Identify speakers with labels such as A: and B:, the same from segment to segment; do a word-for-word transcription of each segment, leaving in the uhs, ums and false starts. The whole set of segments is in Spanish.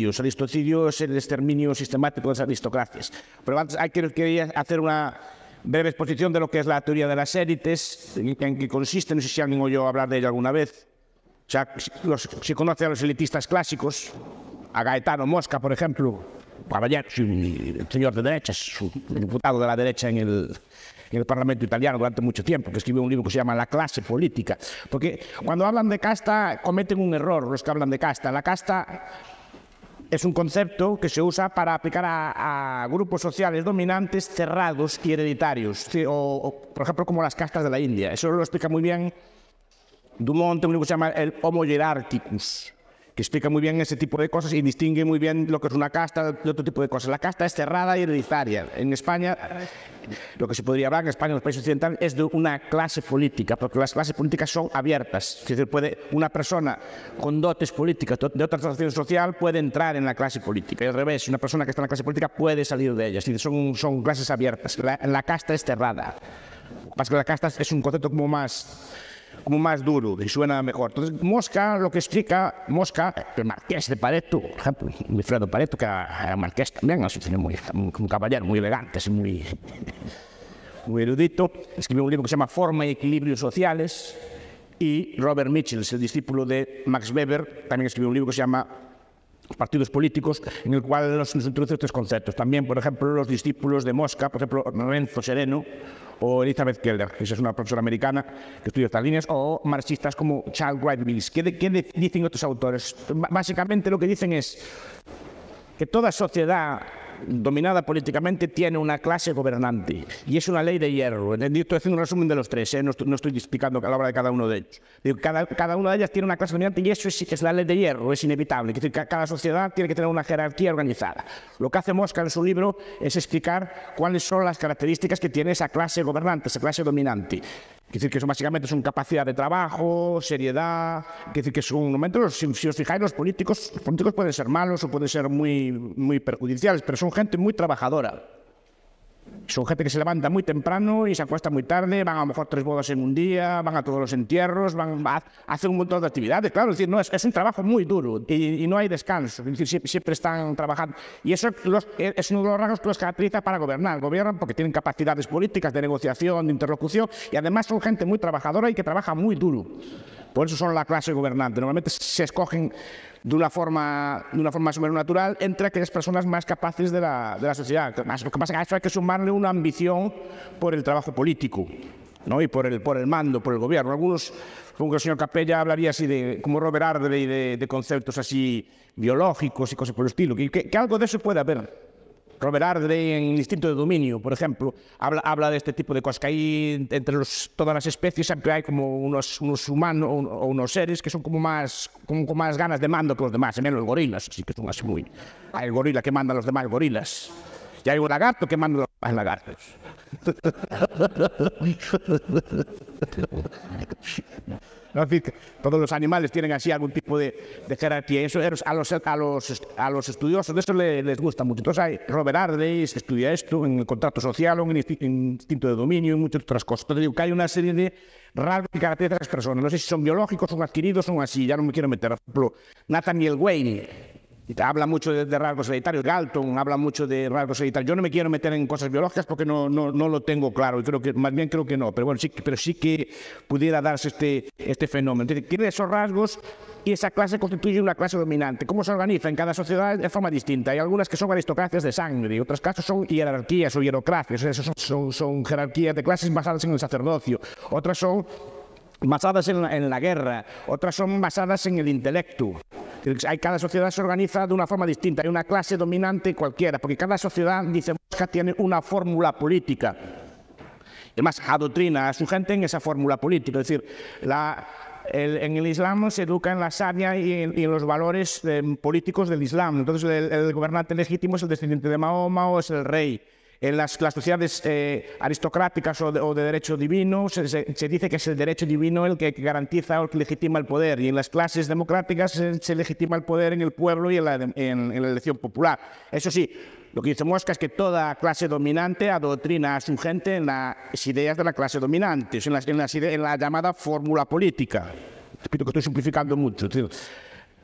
A: aristocidios. Aristocidio es el exterminio sistemático de las aristocracias. Pero antes hay que quería hacer una breve exposición de lo que es la teoría de las élites, en, en qué consiste, no sé si alguien oyó hablar de ello alguna vez. O sea, los, si conoce a los elitistas clásicos, a Gaetano Mosca, por ejemplo, caballero, el señor de derechas, un diputado de la derecha en el, en el Parlamento italiano durante mucho tiempo, que escribió un libro que se llama La clase política. Porque cuando hablan de casta, cometen un error los que hablan de casta. La casta es un concepto que se usa para aplicar a, a grupos sociales dominantes cerrados y hereditarios, o, o, por ejemplo, como las castas de la India. Eso lo explica muy bien Dumont, un libro que se llama el Homo Hierarchicus, que explica muy bien ese tipo de cosas y distingue muy bien lo que es una casta de otro tipo de cosas. La casta es cerrada y hereditaria. En España, lo que se podría hablar en España, en los países occidentales, es de una clase política, porque las clases políticas son abiertas. Es decir, puede, una persona con dotes políticas de otra transacción social puede entrar en la clase política. Y al revés, una persona que está en la clase política puede salir de ella. Es decir, son, son clases abiertas. La, la casta es cerrada. Lo que pasa es que la casta es un concepto como más... como más duro y suena mejor. Entonces, Mosca lo que explica, Mosca, el marqués de Pareto, por ejemplo, Wilfredo Pareto, que era marqués también, es muy, un caballero muy elegante, es muy, muy erudito, escribió un libro que se llama Forma y Equilibrios Sociales, y Robert Mitchell, el discípulo de Max Weber, también escribió un libro que se llama Partidos Políticos, en el cual nos, nos introduce estos conceptos. También, por ejemplo, los discípulos de Mosca, por ejemplo, Renzo Sereno o Elizabeth Keller, que es una profesora americana que estudia estas líneas, o marxistas como Charles Wright Mills. ¿Qué, de, qué de, dicen otros autores? Básicamente lo que dicen es que toda sociedad dominada políticamente tiene una clase gobernante y es una ley de hierro. Estoy haciendo un resumen de los tres, ¿eh? no, estoy, no estoy explicando a la hora de cada uno de ellos. Digo, cada, cada una de ellas tiene una clase dominante y eso es, es la ley de hierro, es inevitable. Es decir, que cada sociedad tiene que tener una jerarquía organizada. Lo que hace Mosca en su libro es explicar cuáles son las características que tiene esa clase gobernante, esa clase dominante. Es decir, que son, básicamente son capacidad de trabajo, seriedad, es decir, que son momentos, si, si os fijáis, los políticos, los políticos pueden ser malos o pueden ser muy, muy perjudiciales, pero son gente muy trabajadora. Son gente que se levanta muy temprano y se acuesta muy tarde, van a lo mejor tres bodas en un día, van a todos los entierros, van a hacer un montón de actividades. Claro, es decir, no, es, es un trabajo muy duro y, y no hay descanso, es decir, siempre, siempre están trabajando. Y eso los, es uno de los rasgos que los caracteriza para gobernar. Gobiernan porque tienen capacidades políticas de negociación, de interlocución y además son gente muy trabajadora y que trabaja muy duro. Por eso son la clase gobernante. Normalmente se escogen de una forma, de una forma más o menos natural entre aquellas personas más capaces de la, de la sociedad. Lo que pasa es que a eso hay que sumarle una ambición por el trabajo político, ¿no? Y por el, por el mando, por el gobierno. Algunos, como el señor Capella, hablaría así de, como Robert Ardrey, de, de conceptos así biológicos y cosas por el estilo, que, que, que algo de eso puede haber. Robert Ardrey en El instinto de dominio, por ejemplo, habla, habla de este tipo de cosas, que hay entre los, todas las especies siempre hay como unos, unos humanos o, o unos seres que son como más, como con más ganas de mando que los demás, menos los gorilas, sí que son así muy... Hay el gorila que manda a los demás gorilas, y hay un lagarto que manda a los demás lagartos. No, todos los animales tienen así algún tipo de, de jerarquía. Eso a los, a los, a los estudiosos de eso les, les gusta mucho. Entonces hay Robert Ardrey que estudia esto en el contrato social, en el instinto de dominio y muchas otras cosas. Entonces digo que hay una serie de rasgos que caracterizan a las personas. No sé si son biológicos, son adquiridos, son así. Ya no me quiero meter. Por ejemplo, Nathaniel Wayne habla mucho de, de rasgos hereditarios. Galton habla mucho de rasgos hereditarios. Yo no me quiero meter en cosas biológicas porque no, no, no lo tengo claro y creo que más bien creo que no, pero bueno, sí, pero sí que pudiera darse este, este fenómeno. Entonces, tiene esos rasgos y esa clase constituye una clase dominante. ¿Cómo se organiza en cada sociedad? De forma distinta. Hay algunas que son aristocracias de sangre, y otros casos son jerarquías o hierocracias. Esos son, son, son jerarquías de clases basadas en el sacerdocio. Otras son basadas en la, en la guerra. Otras son basadas en el intelecto. Hay, cada sociedad se organiza de una forma distinta. Hay una clase dominante cualquiera, porque cada sociedad, dice Mosca, tiene una fórmula política. Además, adoctrina a su gente en esa fórmula política. Es decir, la, el, en el Islam se educa en la sharia y en, y en los valores eh, políticos del Islam. Entonces, el, el gobernante legítimo es el descendiente de Mahoma o es el rey. En las, las sociedades eh, aristocráticas o de, o de derecho divino se, se, se dice que es el derecho divino el que, que garantiza o el que legitima el poder, y en las clases democráticas se, se legitima el poder en el pueblo y en la, en, en la elección popular. Eso sí, lo que dice Mosca es que toda clase dominante adoctrina a su gente en las ideas de la clase dominante, en, las, en, las ideas, en la llamada fórmula política. Repito que estoy simplificando mucho, tío.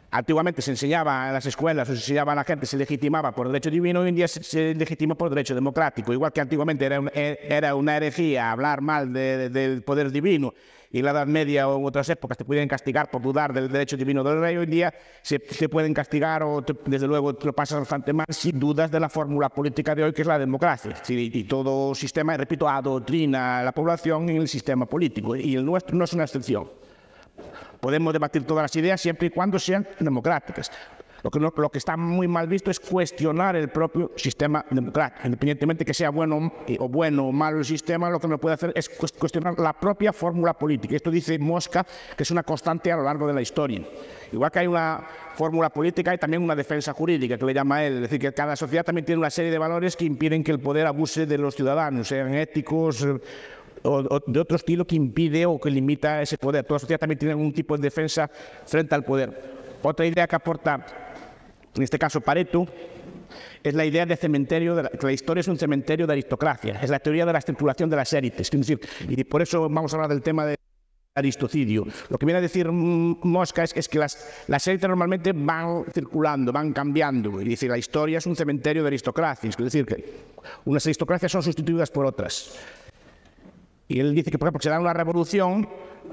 A: Antiguamente se enseñaba en las escuelas, o se enseñaba a la gente, se legitimaba por derecho divino, hoy en día se, se legitima por derecho democrático. Igual que antiguamente era, un, era una herejía hablar mal de, de, del poder divino, y en la Edad Media o en otras épocas te podían castigar por dudar del derecho divino del rey, hoy en día se, se pueden castigar, o te, desde luego te lo pasas bastante mal si dudas de la fórmula política de hoy, que es la democracia. Sí, y todo sistema, repito, adoctrina a la población en el sistema político, y el nuestro no es una excepción. Podemos debatir todas las ideas siempre y cuando sean democráticas. Lo que, no, lo que está muy mal visto es cuestionar el propio sistema democrático. Independientemente que sea bueno o bueno o malo el sistema, lo que no puede hacer es cuestionar la propia fórmula política. Esto dice Mosca, que es una constante a lo largo de la historia. Igual que hay una fórmula política, hay también una defensa jurídica, que le llama él. Es decir, que cada sociedad también tiene una serie de valores que impiden que el poder abuse de los ciudadanos, sean éticos o, o de otro estilo, que impide o que limita ese poder. Toda sociedad también tiene un tipo de defensa frente al poder. Otra idea que aporta, en este caso Pareto, es la idea de cementerio, de la, que la historia es un cementerio de aristocracia, es la teoría de la estructuración de las élites. Es decir, y por eso vamos a hablar del tema de aristocidio. Lo que viene a decir Mosca es, es que las, las élites normalmente van circulando, van cambiando, y dice la historia es un cementerio de aristocracias, es decir, que unas aristocracias son sustituidas por otras. Y él dice que, por ejemplo, se da una revolución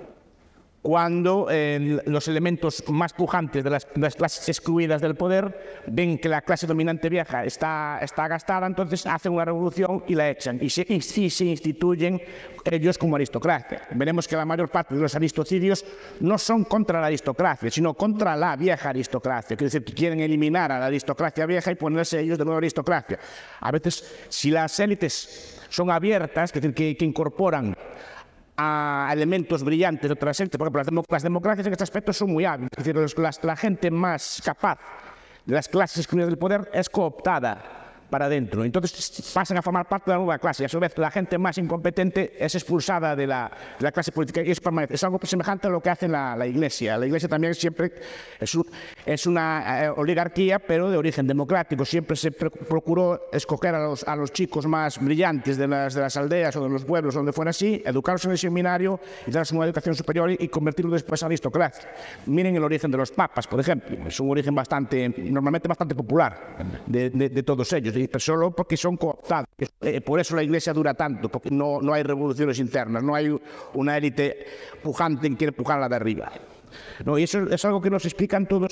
A: cuando eh, los elementos más pujantes de las, de las clases excluidas del poder ven que la clase dominante vieja está, está gastada, entonces hacen una revolución y la echan. Y sí se, se, se instituyen ellos como aristocracia. Veremos que la mayor parte de los aristocidios no son contra la aristocracia, sino contra la vieja aristocracia. Quiere decir que quieren eliminar a la aristocracia vieja y ponerse ellos de nueva aristocracia. A veces, si las élites son abiertas, es decir, que, que incorporan a elementos brillantes de otras élites, por ejemplo, las democracias en este aspecto son muy hábiles, es decir, los, la gente más capaz de las clases excluidas del poder es cooptada para adentro, entonces pasan a formar parte de la nueva clase, y a su vez la gente más incompetente es expulsada de la, de la clase política, y eso permanece. Es algo semejante a lo que hace la, la Iglesia. La Iglesia también siempre es, un, es una eh, oligarquía, pero de origen democrático. Siempre se procuró escoger a los, a los chicos más brillantes de las, de las aldeas o de los pueblos, donde fuera así, educarlos en el seminario y darles una educación superior y, y convertirlos después en aristocracia. Miren el origen de los papas, por ejemplo. Es un origen bastante, normalmente bastante popular de, de, de todos ellos, pero solo porque son cooptados. Eh, por eso la Iglesia dura tanto, porque no, no hay revoluciones internas, no hay una élite pujante que quiere empujarla de arriba. No, y eso es algo que nos explican todos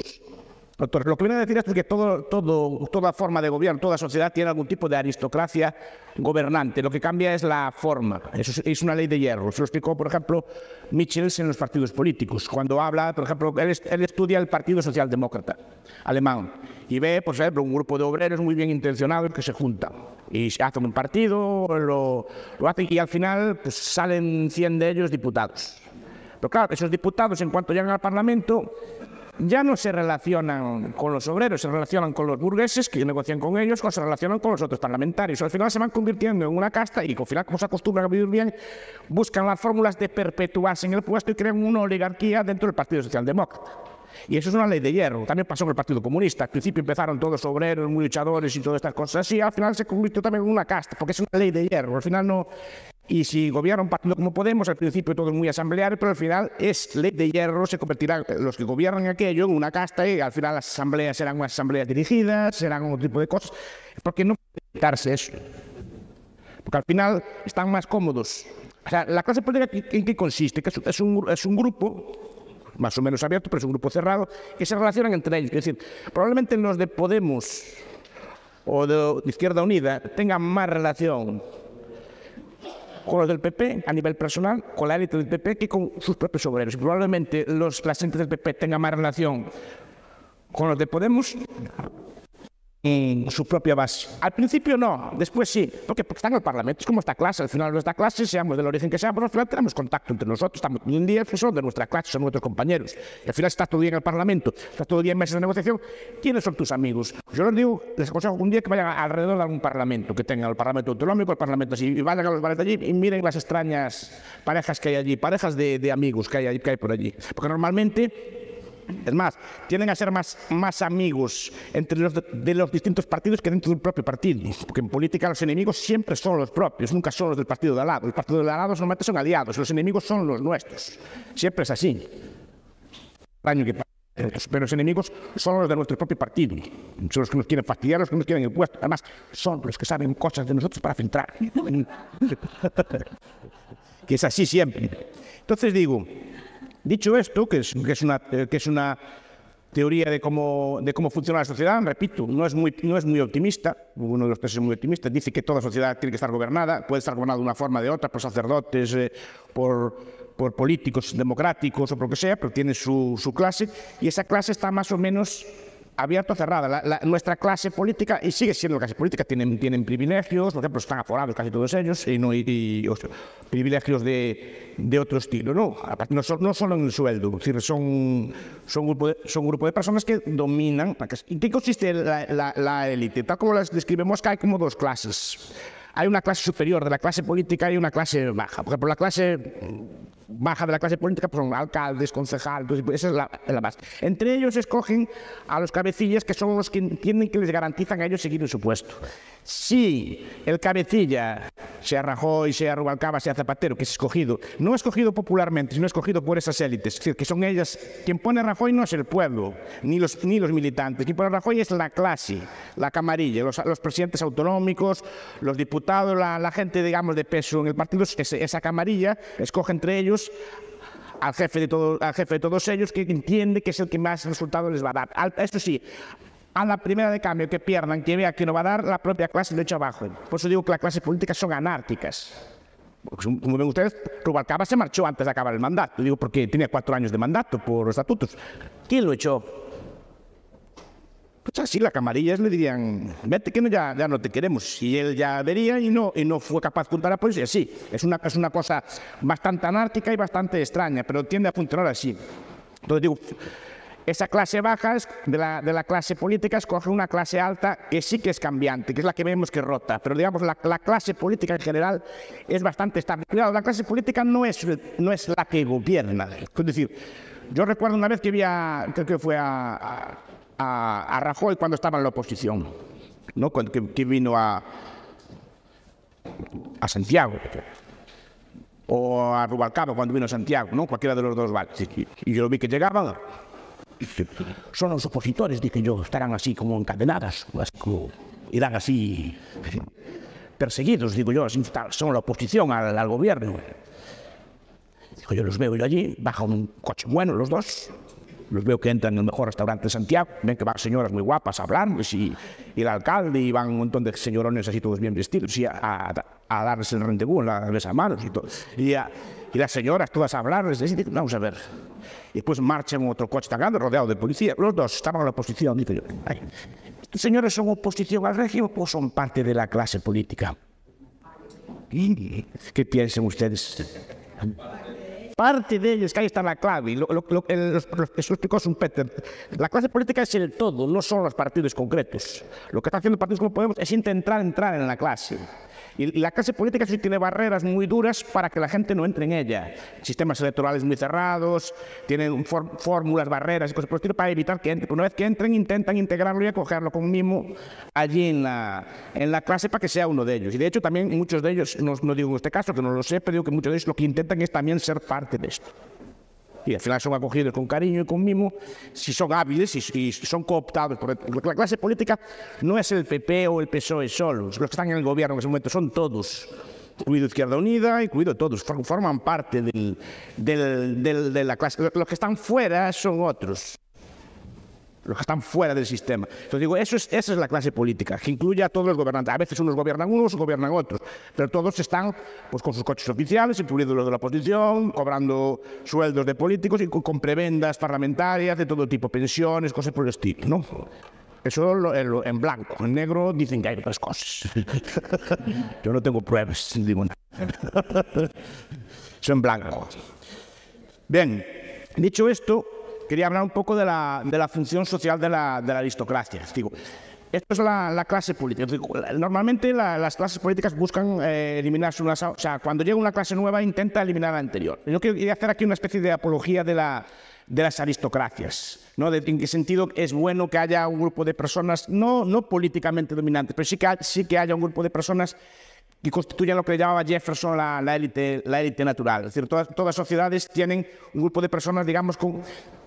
A: los autores. Lo que viene a decir es que todo, todo, toda forma de gobierno, toda sociedad tiene algún tipo de aristocracia gobernante. Lo que cambia es la forma. Eso es, es una ley de hierro. Se lo explicó, por ejemplo, Michels en los partidos políticos. Cuando habla, por ejemplo, él, él estudia el Partido Socialdemócrata alemán y ve, por ejemplo, un grupo de obreros muy bien intencionados que se juntan y se hacen un partido, lo, lo hacen y al final pues, salen cien de ellos diputados. Pero claro, esos diputados, en cuanto llegan al Parlamento, ya no se relacionan con los obreros, se relacionan con los burgueses que negocian con ellos, o se relacionan con los otros parlamentarios. Al final se van convirtiendo en una casta y al final, como se acostumbran a vivir bien, buscan las fórmulas de perpetuarse en el puesto y crean una oligarquía dentro del Partido Socialdemócrata. Y eso es una ley de hierro. También pasó con el Partido Comunista. Al principio empezaron todos obreros, muy luchadores y todas estas cosas así. Al final se convirtió también en una casta, porque es una ley de hierro. Al final no... Y si gobierna un partido como Podemos, al principio todo es muy asambleario, pero al final es ley de hierro, se convertirán los que gobiernan aquello en una casta y al final las asambleas serán unas asambleas dirigidas, serán otro tipo de cosas, porque no puede evitarse eso. Porque al final están más cómodos. O sea, la clase política, ¿en qué consiste? Que es un, es un grupo más o menos abierto, pero es un grupo cerrado, que se relacionan entre ellos. Es decir, probablemente los de Podemos o de Izquierda Unida tengan más relación con los del P P a nivel personal, con la élite del P P, que con sus propios obreros. Y probablemente los, las élites del P P tengan más relación con los de Podemos en su propia base. Al principio no, después sí, porque, porque están en el Parlamento, es como esta clase, al final de esta clase, seamos del origen que seamos, al final tenemos contacto entre nosotros, estamos un día son de nuestra clase, son nuestros compañeros, y al final estás todo el día en el Parlamento, estás todo el día en mesas de negociación, ¿quiénes son tus amigos? Yo les digo, les aconsejo un día que vayan alrededor de algún Parlamento, que tengan el Parlamento autonómico, el Parlamento así, y vayan a los bares de allí y miren las extrañas parejas que hay allí, parejas de, de amigos que hay, que hay por allí, porque normalmente... Es más, tienden a ser más, más amigos entre los de, de los distintos partidos que dentro del propio partido. Porque en política los enemigos siempre son los propios, nunca son los del partido de al lado. Los partidos de al lado normalmente son aliados, los enemigos son los nuestros. Siempre es así. Año que pasa. Pero los enemigos son los de nuestro propio partido. Son los que nos quieren fastidiar, los que nos quieren el puesto. Además, son los que saben cosas de nosotros para filtrar. Que es así siempre. Entonces digo, dicho esto, que es, que es, una, que es una teoría de cómo, de cómo funciona la sociedad, repito, no es, muy, no es muy optimista, uno de los tres es muy optimista, dice que toda sociedad tiene que estar gobernada, puede estar gobernada de una forma o de otra, por sacerdotes, eh, por, por políticos democráticos o por lo que sea, pero tiene su, su clase, y esa clase está más o menos abierta o cerrada. La, la, nuestra clase política, y sigue siendo la clase política, tienen, tienen privilegios, por ejemplo, están aforados casi todos ellos, y, no, y, y o sea, privilegios de, de otro estilo, ¿no? No, son, no solo en el sueldo, es decir, son, son, un grupo de, son un grupo de personas que dominan. ¿En qué consiste la, la, la élite? Tal como las describimos, que hay como dos clases. Hay una clase superior de la clase política y una clase baja. Por ejemplo, la clase baja de la clase política pues son alcaldes, concejales, esa es la, la base. Entre ellos escogen a los cabecillas, que son los que entienden que les garantizan a ellos seguir en su puesto. Si el cabecilla, sea Rajoy, sea Rubalcaba, sea Zapatero, que es escogido, no escogido popularmente, sino escogido por esas élites, es decir, que son ellas, quien pone a Rajoy no es el pueblo, ni los, ni los militantes, quien pone a Rajoy es la clase, la camarilla, los, los presidentes autonómicos, los diputados, la, la gente, digamos, de peso en el partido, esa, esa camarilla escoge entre ellos al jefe, de todo, al jefe de todos ellos, que entiende que es el que más resultado les va a dar. Al, esto sí, a la primera de cambio que pierdan, que vea que no va a dar, la propia clase lo echa abajo. Por eso digo que las clases políticas son anárquicas. Como ven ustedes, Rubalcaba se marchó antes de acabar el mandato. Digo porque tenía cuatro años de mandato por estatutos. ¿Quién lo echó? Pues así, las camarillas le dirían, vete que no, ya, ya no te queremos. Y él ya vería y no, y no fue capaz de juntar a la policía. Sí, es una, es una cosa bastante anárquica y bastante extraña, pero tiende a funcionar así. Entonces digo, esa clase baja de la, de la clase política escoge una clase alta que sí que es cambiante, que es la que vemos que rota, pero digamos la, la clase política en general es bastante estable. Cuidado, la clase política no es, no es la que gobierna. Es decir, yo recuerdo una vez que vi a, creo que fue a, a, a, a Rajoy cuando estaba en la oposición, ¿no? Cuando, que, que vino a, a Santiago, o a Rubalcaba cuando vino a Santiago, ¿no? Cualquiera de los dos vale. Y yo vi que llegaban. Son los opositores, dije yo, estarán así como encadenadas, así como, irán así perseguidos, digo yo, así, son la oposición al, al gobierno. Digo, yo los veo yo allí, bajan un coche bueno los dos, los veo que entran en el mejor restaurante de Santiago, ven que van señoras muy guapas a hablarles y, y el alcalde, y van un montón de señorones así todos bien vestidos, y a, a, a darles el rendezvous, a darles a manos y todo, y, a, y las señoras todas a hablarles, y digo, vamos a ver. Y después marcha en otro coche tan grande, rodeado de policía. Los dos estaban en la oposición. Dice yo, ay, ¿estos señores son oposición al régimen o son parte de la clase política? ¿Qué piensan ustedes? Parte de ellos, que ahí está la clave. Lo, lo, lo, el, los, los, eso explicó Schumpeter. La clase política es el todo, no son los partidos concretos. Lo que están haciendo partidos como Podemos es intentar entrar en la clase. Y la clase política sí tiene barreras muy duras para que la gente no entre en ella. Sistemas electorales muy cerrados, tienen for, fórmulas, barreras y cosas por el estilo para evitar que entre. Pero una vez que entren, intentan integrarlo y acogerlo con mimo allí en la, en la clase para que sea uno de ellos. Y de hecho también muchos de ellos, no, no digo en este caso, que no lo sé, pero digo que muchos de ellos lo que intentan es también ser parte de esto. Y al final son acogidos con cariño y con mimo, si son hábiles y, y son cooptados. Por la clase política no es el P P o el P S O E solos, los que están en el gobierno en ese momento son todos, incluido Izquierda Unida, incluido todos, forman parte del, del, del, de la clase. Los que están fuera son otros, los que están fuera del sistema. Entonces digo, eso es, esa es la clase política, que incluye a todos los gobernantes. A veces unos gobiernan unos, gobiernan otros, pero todos están pues, con sus coches oficiales, incluidos los de la oposición, cobrando sueldos de políticos y con, con prebendas parlamentarias de todo tipo, pensiones, cosas por el estilo, ¿no? Eso lo, lo, en blanco. En negro dicen que hay otras cosas. Yo no tengo pruebas, digo nada. Eso en blanco. Bien, dicho esto, quería hablar un poco de la, de la función social de la, de la aristocracia. Digo, esto es la, la clase política. Digo, normalmente la, las clases políticas buscan eh, eliminarse unas... O sea, cuando llega una clase nueva intenta eliminar la anterior. Yo quería hacer aquí una especie de apología de, la, de las aristocracias, ¿no? De, en qué sentido es bueno que haya un grupo de personas, no, no políticamente dominantes, pero sí que, sí que haya un grupo de personas que constituyan lo que llamaba Jefferson la, la, élite, la élite natural. Es decir, todas, todas sociedades tienen un grupo de personas, digamos, con...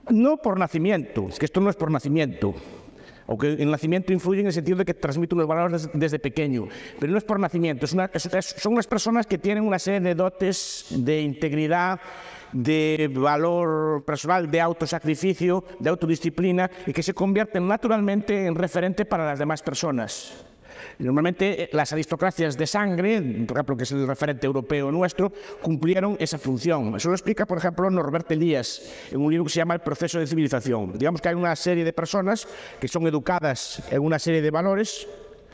A: No por nacimiento, es que esto no es por nacimiento. Aunque el nacimiento influye en el sentido de que transmite unos valores desde, desde pequeño, pero no es por nacimiento, es una, es, es, son unas personas que tienen una serie de dotes de integridad, de valor personal, de autosacrificio, de autodisciplina, y que se convierten naturalmente en referente para las demás personas. Normalmente las aristocracias de sangre, por ejemplo, que es el referente europeo nuestro, cumplieron esa función. Eso lo explica, por ejemplo, Norbert Elias, en un libro que se llama El proceso de civilización. Digamos que hay una serie de personas que son educadas en una serie de valores,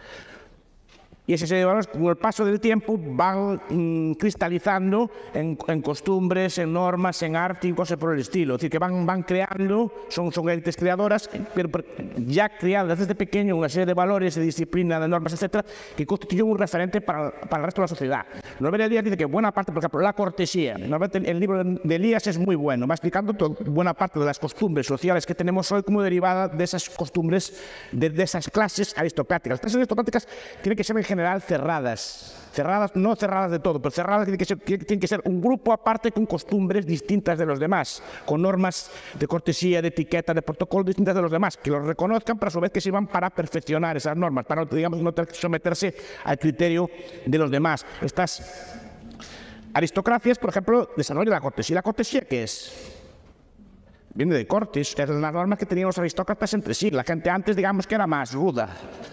A: y esa serie de valores, con el paso del tiempo, van mmm, cristalizando en, en costumbres, en normas, en arte y cosas por el estilo. Es decir, que van, van creando, son, son élites creadoras, pero ya creadas desde pequeño una serie de valores, de disciplina, de normas, etcétera, que constituyen un referente para, para el resto de la sociedad. Norbert Elias dice que buena parte, por ejemplo, la cortesía. Norbert, el libro de Elias es muy bueno, va explicando todo, buena parte de las costumbres sociales que tenemos hoy como derivada de esas costumbres, de, de esas clases aristocráticas. Las clases aristocráticas tienen que ser en general general cerradas, cerradas, no cerradas de todo, pero cerradas tienen que ser, tienen que ser un grupo aparte con costumbres distintas de los demás, con normas de cortesía, de etiqueta, de protocolo distintas de los demás, que los reconozcan, pero a su vez que sirvan para perfeccionar esas normas, para digamos, no someterse al criterio de los demás. Estas aristocracias, por ejemplo, desarrollan la cortesía. ¿La cortesía qué es? Viene de cortes, que eran las normas que tenían los aristócratas entre sí. La gente antes, digamos, que era más ruda.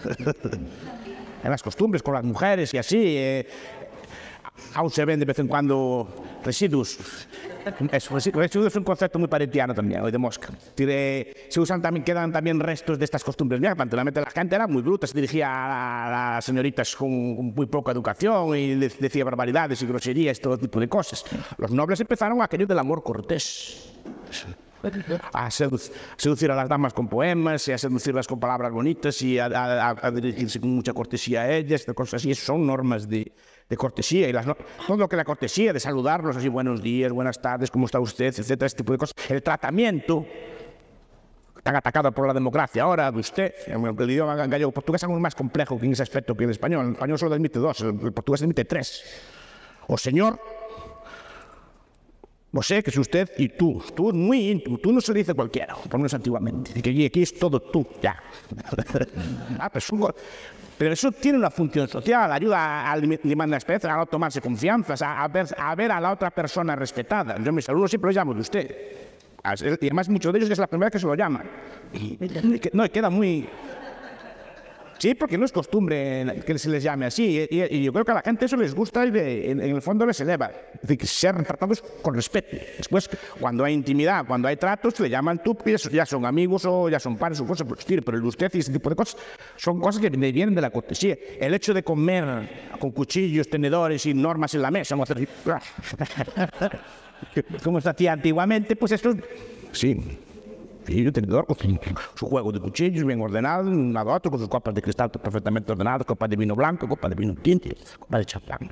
A: En las costumbres con las mujeres y así. Eh, aún se ven de vez en cuando residuos. Eso, residuos es un concepto muy paretiano también, hoy de Mosca. Se usan también, quedan también restos de estas costumbres. Mira, anteriormente la gente era muy bruta, se dirigía a las señoritas con muy poca educación y decía barbaridades y groserías, todo tipo de cosas. Los nobles empezaron a querer del amor cortés. A seducir a las damas con poemas y a seducirlas con palabras bonitas y a, a, a dirigirse con mucha cortesía a ellas, cosas así. Eso son normas de, de cortesía. Y las, todo lo que la cortesía, de saludarlos así, buenos días, buenas tardes, ¿cómo está usted?, etcétera, este tipo de cosas. El tratamiento, tan atacado por la democracia ahora, de usted, el idioma gallego portugués es algo más complejo que en ese aspecto que el español. El español solo admite dos, el portugués admite tres. O señor, o sé que es usted y tú. Tú es muy íntimo. Tú no se le dice cualquiera, por lo menos antiguamente. Dice que aquí es todo tú, ya. Ah, pero, eso, pero eso tiene una función social. Ayuda a limar la experiencia, a no tomarse confianzas, a, a, ver, a ver a la otra persona respetada. Yo a mis alumnos siempre los llamo de usted. Y además muchos de ellos es la primera vez que se lo llaman. Y, no, y queda muy... Sí, porque no es costumbre que se les llame así, y, y yo creo que a la gente eso les gusta y de, en, en el fondo les eleva. Es decir, que ser tratados con respeto. Después, cuando hay intimidad, cuando hay tratos, se le llaman tú, y ya son amigos o ya son pares o cosas por el estilo, pero el usted y ese tipo de cosas son cosas que vienen de la cortesía. El hecho de comer con cuchillos, tenedores y normas en la mesa, no hacer como se hacía antiguamente, pues eso, sí. Cuchillo, tenedor, con su juego de cuchillos bien ordenado, un lado a otro, con sus copas de cristal perfectamente ordenadas, copa de vino blanco, copa de vino tinto, copa de champán.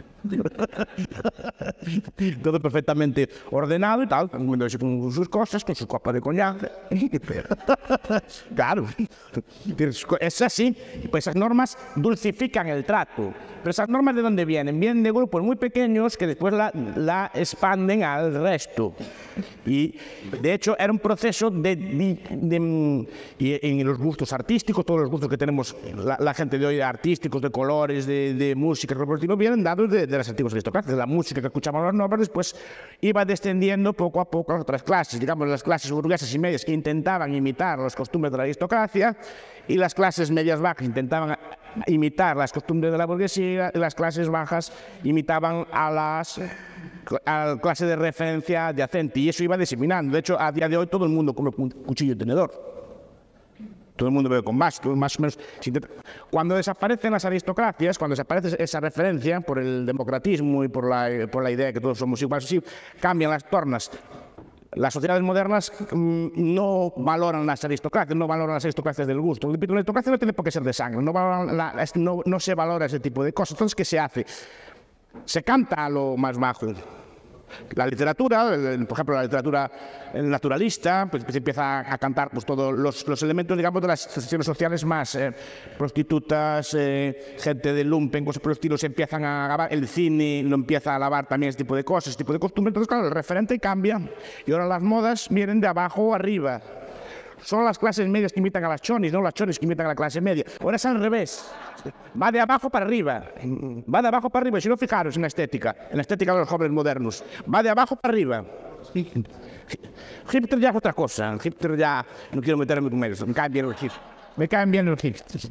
A: Todo perfectamente ordenado y tal, con sus cosas, con su copa de coñac. Claro, es así. Pues esas normas dulcifican el trato. Pero esas normas, ¿de dónde vienen? Vienen de grupos muy pequeños que después la, la expanden al resto. Y, de hecho, era un proceso de... de, de y en los gustos artísticos, todos los gustos que tenemos la, la gente de hoy, artísticos, de colores, de, de música, vienen dados de, de las antiguas aristocracias. De la música que escuchaban los nobles, después iba descendiendo poco a poco a las otras clases. Digamos, las clases burguesas y medias que intentaban imitar las costumbres de la aristocracia, y las clases medias bajas intentaban imitar las costumbres de la burguesía, y las clases bajas imitaban a las a la clase de referencia adyacente, y eso iba diseminando. De hecho, a día de hoy todo el mundo come con cuchillo y tenedor. Todo el mundo bebe con vaso, más o menos. Cuando desaparecen las aristocracias, cuando desaparece esa referencia por el democratismo y por la, por la idea de que todos somos iguales, sí, cambian las tornas. Las sociedades modernas mmm, no valoran las aristocracias, no valoran las aristocracias del gusto. La aristocracia no tiene por qué ser de sangre, no, la, no, no se valora ese tipo de cosas. Entonces, ¿qué se hace? Se canta a lo más bajo. la literatura, por ejemplo, la literatura naturalista, pues, pues empieza a cantar pues, todos los, los elementos, digamos, de las secciones sociales más eh, prostitutas, eh, gente de lumpen, cosas por el estilo, se empiezan a grabar, el cine lo empieza a alabar también este tipo de cosas, este tipo de costumbres. Entonces, claro, el referente cambia y ahora las modas vienen de abajo arriba. Son las clases medias que imitan a las chonis, no las chonis que imitan a la clase media. Ahora es al revés. Va de abajo para arriba. Va de abajo para arriba. Si no, fijaros en la estética, en la estética de los jóvenes modernos. Va de abajo para arriba. Hipster ya es otra cosa. El hipster ya... No quiero meterme con ellos. Me caen bien los hipsters. Me caen bien los hipsters.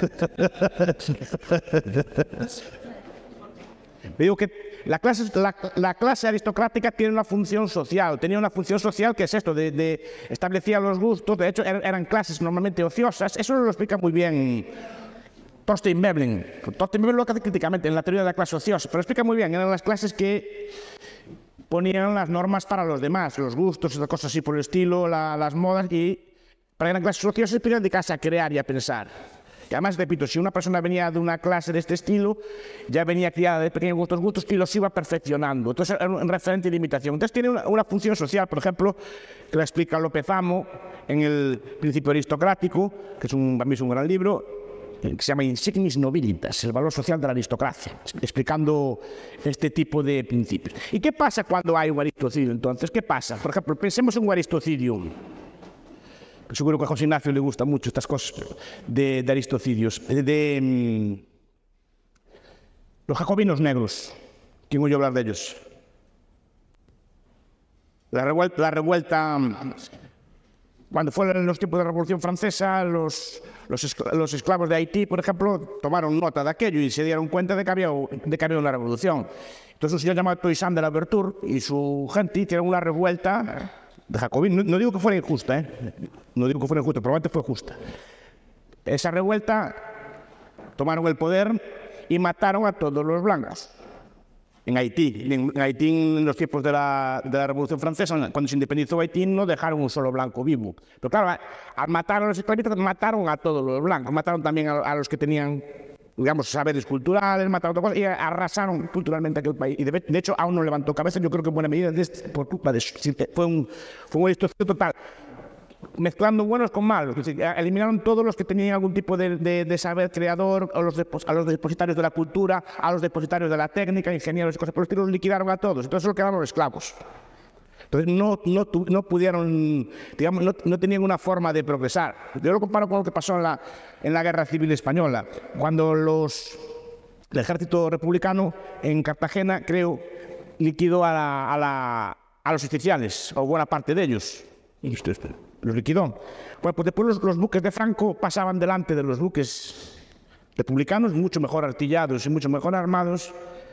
A: Digo que la clase, la, la clase aristocrática tiene una función social, tenía una función social que es esto, de, de establecía los gustos, de hecho er, eran clases normalmente ociosas, eso lo explica muy bien Thorstein Veblen. Thorstein Veblen lo hace críticamente en la teoría de la clase ociosa, pero explica muy bien, eran las clases que ponían las normas para los demás, los gustos, esas cosas así por el estilo, la, las modas, y para que eran clases ociosas podían dedicarse a crear y a pensar. Y además, repito, si una persona venía de una clase de este estilo, ya venía criada de pequeños gustos, gustos y los iba perfeccionando. Entonces, era un referente de imitación. Entonces, tiene una, una función social, por ejemplo, que la explica López Amo en el Principio Aristocrático, que es un, para mí es un gran libro, que se llama Insignis Nobilitas, el valor social de la aristocracia, explicando este tipo de principios. ¿Y qué pasa cuando hay un aristocidio, entonces? ¿Qué pasa? Por ejemplo, pensemos en un aristocidio. Seguro que a José Ignacio le gustan mucho estas cosas de, de aristocidios. De, de um, los jacobinos negros. ¿Quién oyó hablar de ellos? La revuelta, la revuelta cuando fueron los tiempos de la Revolución Francesa, los, los, escl los esclavos de Haití, por ejemplo, tomaron nota de aquello y se dieron cuenta de que había, de que había una revolución. Entonces un señor llamado Toussaint de Louverture y su gente hicieron una revuelta de jacobinos. No, no digo que fuera injusta, ¿eh? No digo que fuera injusta, probablemente fue justa. Esa revuelta tomaron el poder y mataron a todos los blancos. En Haití, en Haití en los tiempos de la, de la Revolución Francesa, cuando se independizó Haití, no dejaron un solo blanco vivo. Pero claro, al matar a los esclavistas, mataron a todos los blancos, mataron también a, a los que tenían, digamos, saberes culturales, mataron a todos y arrasaron culturalmente aquel país. Y de, de hecho, aún no levantó cabeza, yo creo que en buena medida de este, por culpa de eso. Fue un, fue un distorsión total. Mezclando buenos con malos, es decir, eliminaron todos los que tenían algún tipo de, de, de saber creador, a los, a los depositarios de la cultura, a los depositarios de la técnica, ingenieros y cosas por el estilo, los liquidaron a todos, entonces solo quedaron los esclavos. Entonces no, no, no pudieron, digamos, no, no tenían una forma de progresar. Yo lo comparo con lo que pasó en la, en la Guerra Civil Española, cuando los, el ejército republicano en Cartagena, creo, liquidó a, la, a, la, a los oficiales, o buena parte de ellos. Los liquidó. Bueno, pues después los, los buques de Franco pasaban delante de los buques republicanos, mucho mejor artillados y mucho mejor armados,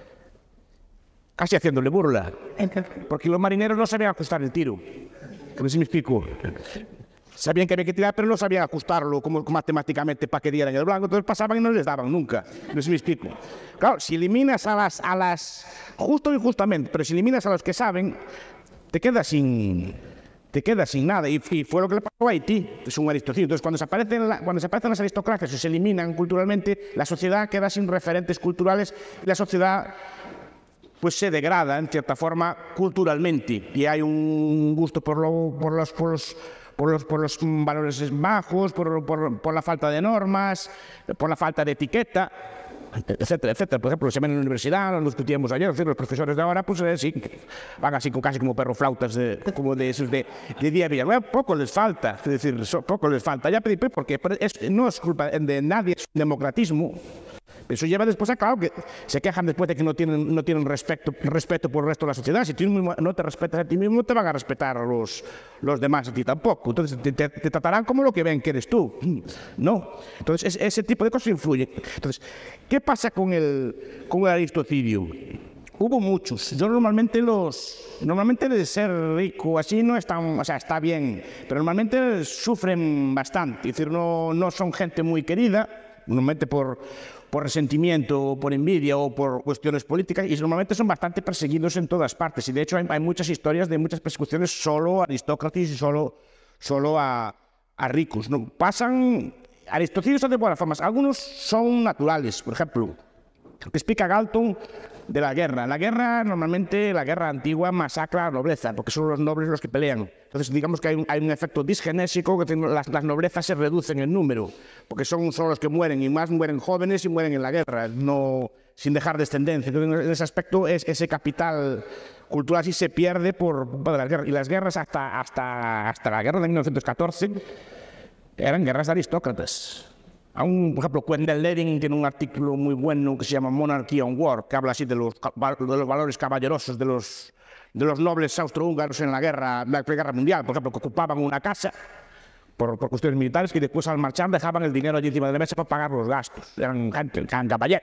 A: casi haciéndole burla. Porque los marineros no sabían ajustar el tiro. No sé si me explico. Sabían que había que tirar, pero no sabían ajustarlo como matemáticamente para que dieran el blanco. Entonces pasaban y no les daban nunca. No sé si me explico. Claro, si eliminas a las, a las justo o injustamente, pero si eliminas a los que saben, te quedas sin... te quedas sin nada, y, y fue lo que le pasó a Haití, es un aristocidio. Entonces, cuando se, aparecen la, cuando se aparecen las aristocracias o se eliminan culturalmente, la sociedad queda sin referentes culturales y la sociedad pues se degrada, en cierta forma, culturalmente, y hay un gusto por, lo, por, los, por, los, por, los, por los valores bajos, por, por, por la falta de normas, por la falta de etiqueta, etcétera, etcétera. Por ejemplo, se ven en la universidad, lo discutíamos ayer, es decir, los profesores de ahora, pues eh, sí, van así casi como perroflautas de, como de esos de, de día a día. Bueno, poco les falta, es decir, so, poco les falta. Ya pedí, porque es, no es culpa de nadie, es un democratismo. Eso lleva después a, claro, que se quejan después de que no tienen, no tienen respeto, respeto por el resto de la sociedad. Si tú no te respetas a ti mismo, no te van a respetar los, los demás a ti tampoco. Entonces te, te, te tratarán como lo que ven que eres tú. No. Entonces es, ese tipo de cosas influyen. Entonces, ¿qué pasa con el, con el aristocidio? Hubo muchos. Yo normalmente los... Normalmente de ser rico así no están... O sea, está bien. Pero normalmente sufren bastante. Es decir, no, no son gente muy querida. Normalmente por... por resentimiento, por envidia o por cuestiones políticas, y normalmente son bastante perseguidos en todas partes. Y de hecho hay, hay muchas historias de muchas persecuciones solo a aristócratas y solo, solo a, a ricos. ¿No? Pasan aristocidios de buenas formas. Algunos son naturales. Por ejemplo, Lo que explica Galton de la guerra. La guerra, normalmente, la guerra antigua masacra a la nobleza, porque son los nobles los que pelean. Entonces, digamos que hay un, hay un efecto disgenésico, que las, las noblezas se reducen en número, porque son solo los que mueren, y más mueren jóvenes y mueren en la guerra, no sin dejar descendencia. Entonces, en ese aspecto, es, ese capital cultural sí se pierde por, por las guerras. Y las guerras hasta, hasta, hasta la guerra de mil novecientos catorce eran guerras de aristócratas. Aún, por ejemplo, Wendell Levin tiene un artículo muy bueno que se llama Monarchy on War, que habla así de los, de los valores caballerosos de los, de los nobles austrohúngaros en la guerra, la guerra mundial. Por ejemplo, que ocupaban una casa por, por cuestiones militares, y después al marchar dejaban el dinero allí encima de la mesa para pagar los gastos. Eran gente, eran caballeros.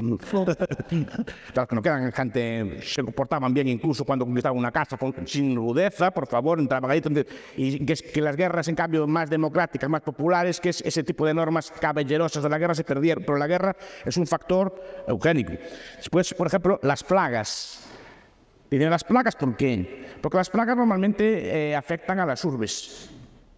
A: Claro que no quedan gente, se comportaban bien incluso cuando conquistaban una casa, con, sin rudeza, por favor, entraban ahí. Y que, que las guerras, en cambio, más democráticas, más populares, que es ese tipo de normas caballerosas de la guerra se perdieron. Pero la guerra es un factor eugénico. Después, por ejemplo, las plagas. Dicen las plagas, ¿por qué? Porque las plagas normalmente eh, afectan a las urbes.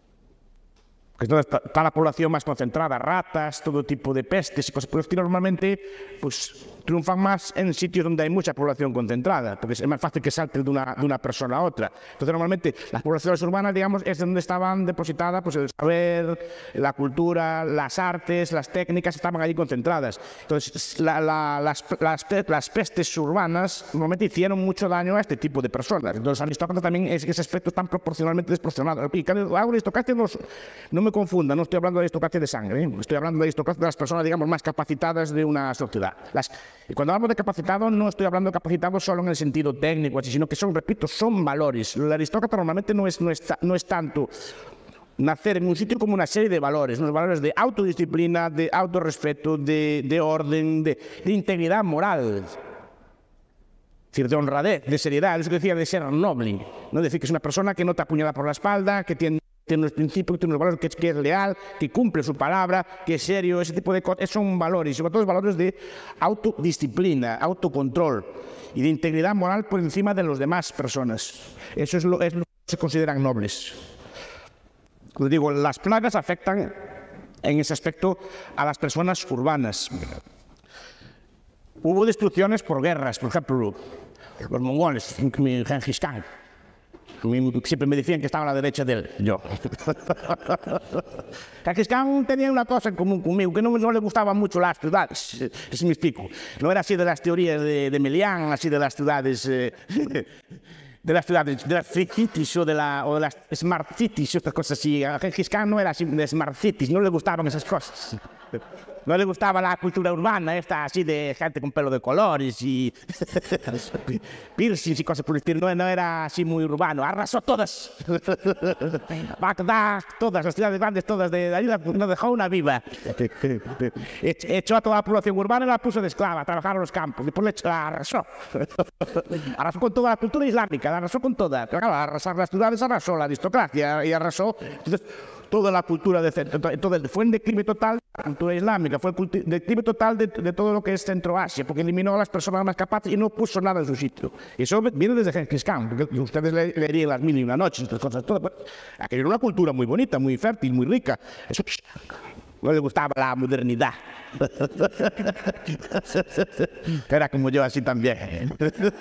A: Entonces, está la población más concentrada, ratas, todo tipo de pestes y cosas por el estilo, normalmente pues, triunfan más en sitios donde hay mucha población concentrada, porque es más fácil que salte de una, de una persona a otra. Entonces, normalmente, las poblaciones urbanas, digamos, es donde estaban depositadas pues, el saber, la cultura, las artes, las técnicas, estaban allí concentradas. Entonces, la, la, las, las, las pestes urbanas normalmente hicieron mucho daño a este tipo de personas. Entonces, los aristócratas también, es, ese aspecto están proporcionalmente desproporcionado. Y la aristocracia no, no me confunda, no estoy hablando de aristocracia de sangre, ¿eh? Estoy hablando de aristocracia de las personas, digamos, más capacitadas de una sociedad. Las, y cuando hablamos de capacitados, no estoy hablando de capacitados solo en el sentido técnico, sino que son, repito, son valores. El aristócrata normalmente no es, no es, no es tanto nacer en un sitio como una serie de valores, unos valores de autodisciplina, de autorrespeto, de, de orden, de, de integridad moral. Es decir, de honradez, de seriedad, es lo que decía, de ser noble. ¿No? Es decir, que es una persona que no te apuñala por la espalda, que tiene, tiene unos principios, que tiene unos valores, que es, que es leal, que cumple su palabra, que es serio, ese tipo de cosas. Son valores, y sobre todo valores de autodisciplina, autocontrol y de integridad moral por encima de las demás personas. Eso es lo, es lo que se consideran nobles. Como digo, las plagas afectan en ese aspecto a las personas urbanas. Hubo destrucciones por guerras, por ejemplo, los mongoles, Genghis Khan. Siempre me decían que estaba a la derecha de él, yo. Genghis Khan tenía una cosa en común conmigo, que no, no le gustaban mucho las ciudades, si me explico. No era así de las teorías de, de Melián, así de las ciudades... Eh, de las ciudades, de las free cities o de, la, o de las smart cities, estas cosas así. A Genghis Khan no era así de smart cities, no le gustaban esas cosas. No le gustaba la cultura urbana, esta así de gente con pelo de colores y piercings y cosas por el estilo. No, no era así muy urbano. Arrasó todas. Bagdad, todas, las ciudades grandes, todas de allí, nos dejó una viva. Echó a toda la población urbana y la puso de esclava a trabajar en los campos. Después la arrasó. Arrasó con toda la cultura islámica, la arrasó con toda. Pero claro, arrasar las ciudades arrasó la aristocracia y arrasó. Entonces, toda la cultura, de, entonces fue un declive total de la cultura islámica, fue el declive total de, de todo lo que es Centro Asia, porque eliminó a las personas más capaces y no puso nada en su sitio. Y eso viene desde Genghis Khan, porque ustedes le, leerían Las Mil y Una Noches, estas cosas todas. Pues, aquello era una cultura muy bonita, muy fértil, muy rica. Eso, no le gustaba la modernidad. Era como yo así también.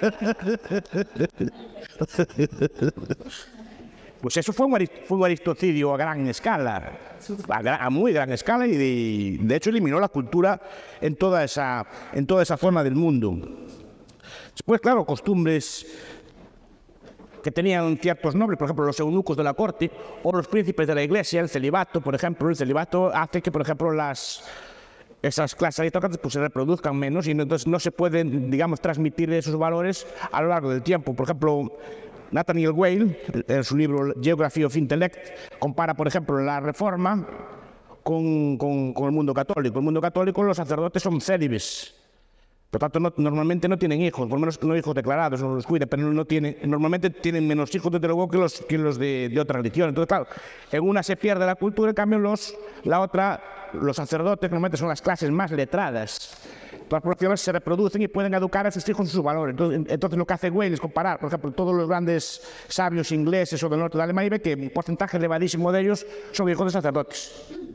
A: Pues eso fue un, fue un aristocidio a gran escala, a, gran, a muy gran escala, y de, de hecho eliminó la cultura en toda, esa, en toda esa zona del mundo. Después, claro, costumbres que tenían ciertos nobles, por ejemplo, los eunucos de la corte o los príncipes de la iglesia, el celibato, por ejemplo. El celibato hace que, por ejemplo, las... esas clases aristócratas pues, se reproduzcan menos y entonces no se pueden, digamos, transmitir esos valores a lo largo del tiempo. Por ejemplo, Nathaniel Whale, en su libro Geography of Intellect, compara, por ejemplo, la Reforma con, con, con el mundo católico. El mundo católico, los sacerdotes son célibes. Por tanto, no, normalmente no tienen hijos, por lo menos no hijos declarados, no los cuidan, pero no tienen, normalmente tienen menos hijos, desde luego, que los, que los de, de otra religión. Entonces, claro, en una se pierde la cultura, en cambio, los, la otra, los sacerdotes, normalmente son las clases más letradas. Las poblaciones se reproducen y pueden educar a sus hijos en sus valores. Entonces, entonces lo que hace Whale es comparar, por ejemplo, todos los grandes sabios ingleses o del norte de Alemania, y ve que un porcentaje elevadísimo de ellos son hijos de sacerdotes.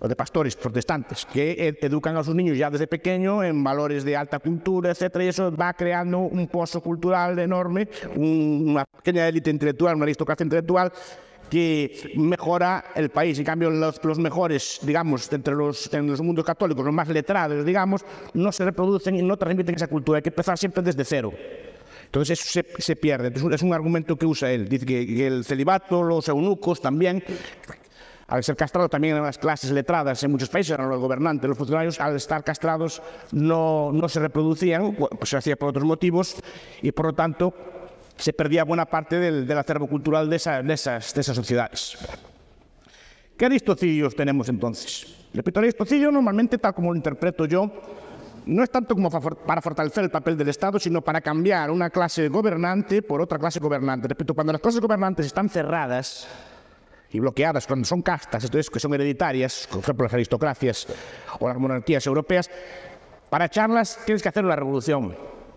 A: o de pastores protestantes, que educan a sus niños ya desde pequeño en valores de alta cultura, etcétera, y eso va creando un pozo cultural enorme, una pequeña élite intelectual, una aristocracia intelectual, que mejora el país. En cambio, los, los mejores, digamos, entre los, en los mundos católicos, los más letrados, digamos, no se reproducen y no transmiten esa cultura. Hay que empezar siempre desde cero. Entonces eso se, se pierde. Entonces, es un argumento que usa él. Dice que, que el celibato, los eunucos también, al ser castrados también en las clases letradas en muchos países, eran los gobernantes, los funcionarios, al estar castrados no, no se reproducían, pues se hacía por otros motivos y por lo tanto se perdía buena parte del, del acervo cultural de, esa, de, esas, de esas sociedades. ¿Qué aristocidios tenemos entonces? Repito, el aristocidio normalmente, tal como lo interpreto yo, no es tanto como para fortalecer el papel del Estado, sino para cambiar una clase gobernante por otra clase gobernante. Repito, cuando las clases gobernantes están cerradas y bloqueadas, cuando son castas, entonces que son hereditarias, por ejemplo las aristocracias o las monarquías europeas, para echarlas tienes que hacer una revolución.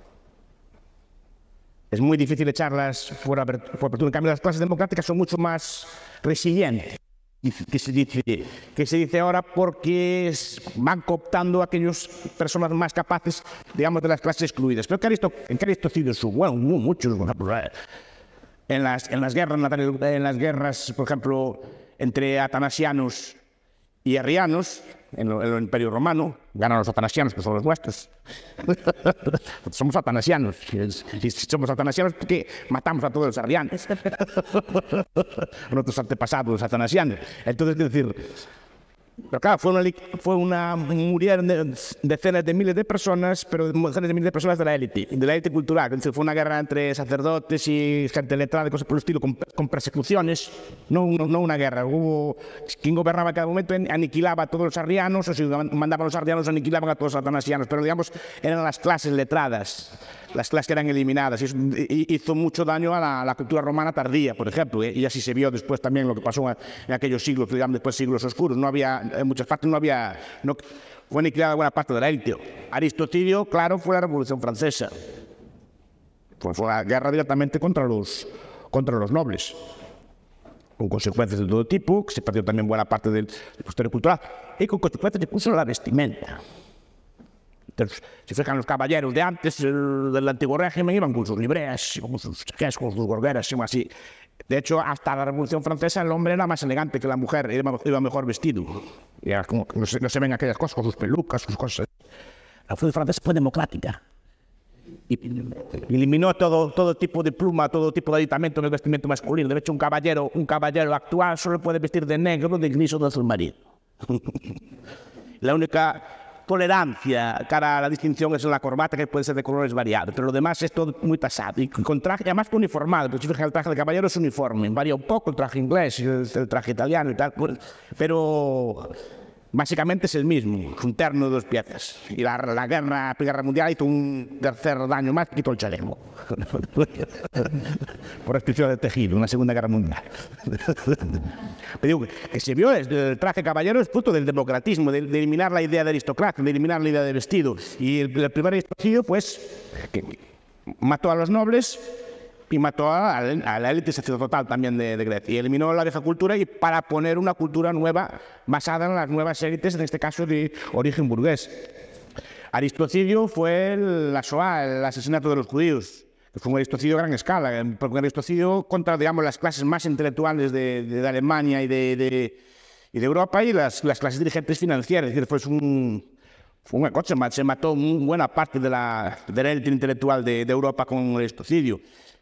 A: Es muy difícil echarlas por apertura. En cambio, las clases democráticas son mucho más resilientes, que se dice, que se dice ahora, porque es, van cooptando a aquellas personas más capaces, digamos, de las clases excluidas. Pero en qué aristocidios son, bueno, muchos, por ejemplo, en las, en las guerras, en las guerras, por ejemplo, entre atanasianos y arrianos, en, lo, en el Imperio Romano, ganan los atanasianos, que son los nuestros. Somos atanasianos. Si somos atanasianos, porque matamos a todos los arrianos. Nuestros antepasados, los atanasianos. Entonces, es decir, pero claro, fue una, fue una murieron de, decenas de miles de personas, pero decenas de miles de personas de la élite, de la élite cultural. Entonces, fue una guerra entre sacerdotes y gente letrada, cosas por el estilo, con, con persecuciones, no, no, no una guerra. Hubo quien gobernaba en cada momento, aniquilaba a todos los arrianos, o si mandaban a los arrianos, aniquilaban a todos los atanasianos, pero digamos, eran las clases letradas, las clases que eran eliminadas, y eso hizo mucho daño a la, a la cultura romana tardía, por ejemplo, y así se vio después también lo que pasó en aquellos siglos, digamos, después siglos oscuros. No había, en muchas partes no había, no, fue aniquilada buena parte de la élite. Aristocidio, claro, fue la Revolución Francesa, fue, fue la guerra directamente contra los, contra los nobles, con consecuencias de todo tipo, que se perdió también buena parte del, del posterio cultural, y con consecuencias incluso en la vestimenta. Entonces, si fijan los caballeros de antes, el, del antiguo régimen, iban con sus libreas, con sus chaquetas, con sus gorgueras, y así. De hecho, hasta la Revolución Francesa el hombre era más elegante que la mujer, iba, iba mejor vestido. Y era como, no, se, no se ven aquellas cosas con sus pelucas, sus cosas. La Revolución Francesa fue democrática. Y eliminó todo, todo tipo de pluma, todo tipo de aditamento en el vestimento masculino. De hecho, un caballero, un caballero actual solo puede vestir de negro, de gris o de azul marino. La única tolerancia cara a la distinción es en la corbata, que puede ser de colores variados, pero lo demás es todo muy tasado y con traje, además que uniformado, porque si fijas, el traje de caballero es uniforme, varía un poco el traje inglés, el, el traje italiano y tal, pero básicamente es el mismo, un terno de dos piezas. Y la, la guerra, la Primera Guerra Mundial hizo un tercer daño más, quitó el chaleco. Por restricción de tejido, una Segunda Guerra Mundial. Pero digo que se vio el traje caballero es fruto del democratismo, de, de eliminar la idea de aristocracia, de eliminar la idea de vestido. Y el, el primer aristocidio, pues, que mató a los nobles y mató a, a la élite sacerdotal también de, de Grecia. Y eliminó la vieja cultura y para poner una cultura nueva basada en las nuevas élites, en este caso de origen burgués. Aristocidio fue el, la Shoah, el asesinato de los judíos, que fue un aristocidio a gran escala, porque un aristocidio contra, digamos, las clases más intelectuales de, de, de Alemania y de, de, y de Europa y las, las clases dirigentes financieras. Es decir, fue un, fue un coche, se mató muy buena parte de la, de la élite intelectual de, de Europa con el aristocidio.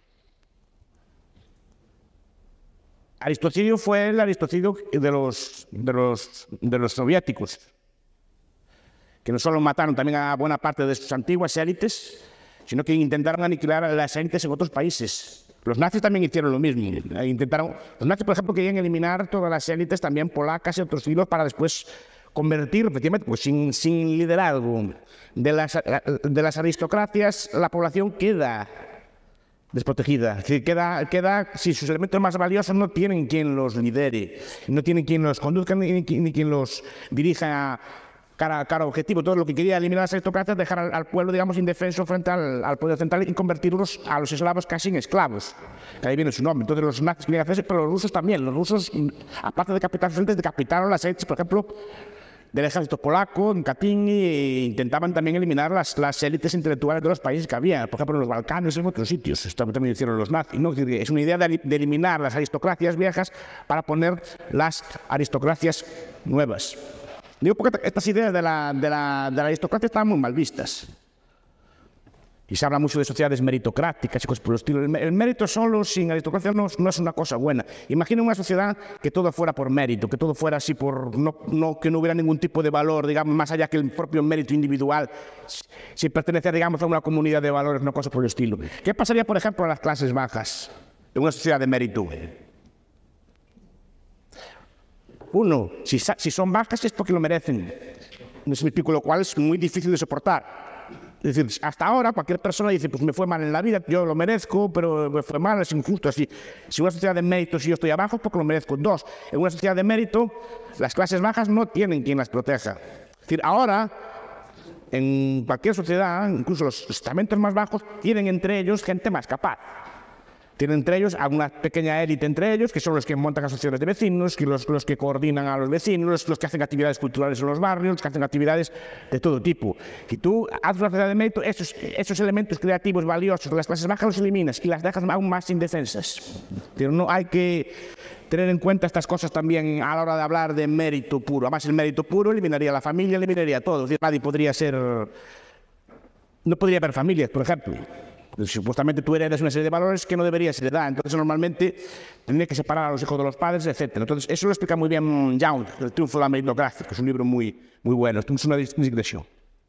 A: Aristocidio fue el aristocidio de los, de los, de los soviéticos, que no solo mataron también a buena parte de sus antiguas élites, sino que intentaron aniquilar a las élites en otros países. Los nazis también hicieron lo mismo. Intentaron, los nazis, por ejemplo, querían eliminar todas las élites también polacas y otros siglos para después convertir, efectivamente, pues sin, sin liderazgo de las, de las aristocracias, la población queda desprotegida. Queda, queda, si sus elementos más valiosos no tienen quien los lidere, no tienen quien los conduzca ni, ni quien los dirija cara, cara objetivo. Todo lo que quería eliminar las aristocracias, dejar al, al pueblo, digamos, indefenso frente al, al poder central y convertirlos a los eslavos casi en esclavos. Que ahí viene su nombre. Entonces los nazis querían hacer eso, pero los rusos también. Los rusos, aparte de decapitar sus élites, decapitaron las élites, por ejemplo, del ejército polaco, en Katyn, e intentaban también eliminar las, las élites intelectuales de los países que había, por ejemplo, en los Balcanes y en otros sitios. Esto también hicieron los nazis, ¿no? Es una idea de, de eliminar las aristocracias viejas para poner las aristocracias nuevas. Digo porque estas ideas de la, de la, de la aristocracia estaban muy mal vistas. Y se habla mucho de sociedades meritocráticas y cosas por el estilo. El, el mérito solo, sin aristocracia, no, no es una cosa buena. Imagina una sociedad que todo fuera por mérito, que todo fuera así por... No, no, que no hubiera ningún tipo de valor, digamos, más allá que el propio mérito individual, sin pertenecer, digamos, a una comunidad de valores, una cosa por el estilo. ¿Qué pasaría, por ejemplo, a las clases bajas en una sociedad de mérito? Uno, si, si son bajas es porque lo merecen. No se me explico, lo cual es muy difícil de soportar. Es decir, hasta ahora cualquier persona dice, pues me fue mal en la vida, yo lo merezco, pero me fue mal, es injusto. Así, si una sociedad de mérito, si yo estoy abajo, es porque lo merezco. Dos, en una sociedad de mérito, las clases bajas no tienen quien las proteja. Es decir, ahora, en cualquier sociedad, incluso los estamentos más bajos, tienen entre ellos gente más capaz. Tienen entre ellos a una pequeña élite entre ellos, que son los que montan asociaciones de vecinos, que los, los que coordinan a los vecinos, los que hacen actividades culturales en los barrios, los que hacen actividades de todo tipo. Si tú haces una sociedad de mérito, esos, esos elementos creativos valiosos de las clases bajas los eliminas y las dejas aún más indefensas. Pero no hay que tener en cuenta estas cosas también a la hora de hablar de mérito puro. Además, el mérito puro eliminaría a la familia, eliminaría todo. Es decir, nadie podría ser... No podría haber familias, por ejemplo. Supuestamente tú heredas una serie de valores que no deberías heredar, entonces normalmente tendría que separar a los hijos de los padres, etcétera. Entonces eso lo explica muy bien Young, El triunfo de la meritocracia, que es un libro muy, muy bueno. Esto es una digresión.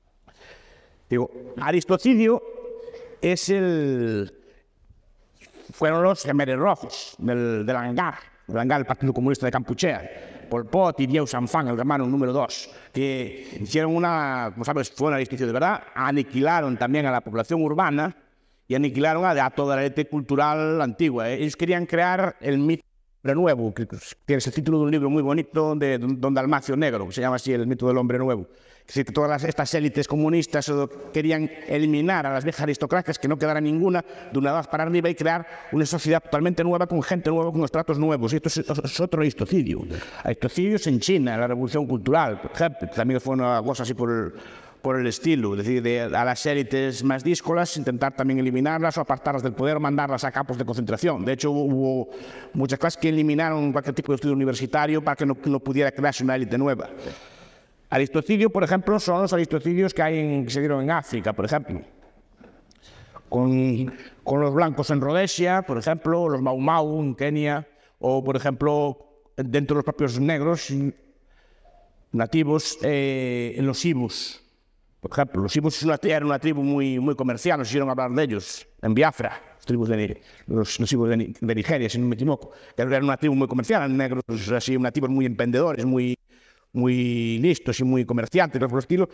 A: Digo, Aristocidio es el... fueron los gemeres rojos del, del Hangar, del Hangar, el Partido Comunista de Kampuchea. Pol Pot y Dieu Sanfang, el hermano número dos, que hicieron una, como sabes, fue un aristocidio de verdad, aniquilaron también a la población urbana y aniquilaron a, a toda la élite cultural antigua. Ellos querían crear el mito del hombre nuevo, que tiene el título de un libro muy bonito de Don Dalmacio Negro, que se llama así, El mito del hombre nuevo. Que todas las, estas élites comunistas querían eliminar a las viejas aristocracias, que no quedara ninguna, de una edad para arriba, y crear una sociedad totalmente nueva, con gente nueva, con estratos nuevos. Y esto es, es otro aristocidio. Aristocidios en China, en la Revolución Cultural, por ejemplo, también fue una cosa así por el, por el estilo. Es decir, de, a las élites más díscolas, intentar también eliminarlas o apartarlas del poder, mandarlas a campos de concentración. De hecho, hubo muchas clases que eliminaron cualquier tipo de estudio universitario para que no, no pudiera crearse una élite nueva. Aristocidio, por ejemplo, son los aristocidios que, hay en, que se dieron en África, por ejemplo. Con, con los blancos en Rhodesia, por ejemplo, los Mau Mau en Kenia, o, por ejemplo, dentro de los propios negros nativos, eh, en los Ibus. Por ejemplo, los Ibus eran una tribu muy, muy comercial, nos hicieron hablar de ellos, en Biafra, las tribus de, los, los Ibus de, de Nigeria, si no me equivoco. Eran una tribu muy comercial, eran negros así, nativos muy emprendedores, muy... muy listos y muy comerciantes, por el estilo,